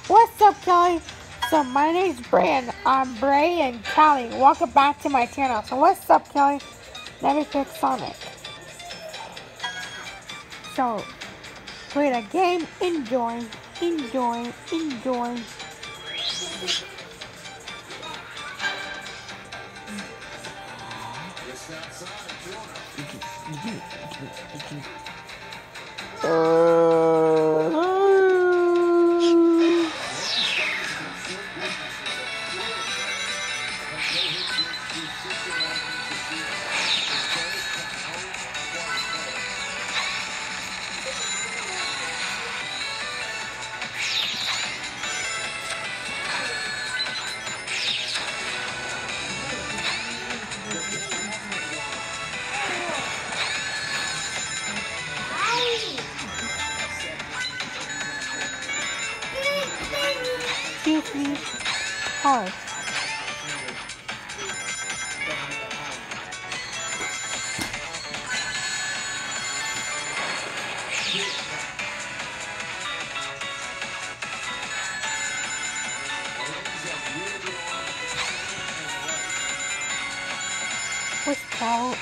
What's up, Kelly? So my name's Brian. I'm Bray and Callie. Welcome back to my channel. So what's up, Kelly? Let me pick Sonic. So play the game. Enjoy. Enjoy. Enjoy. Excuse me. Hard. What's called?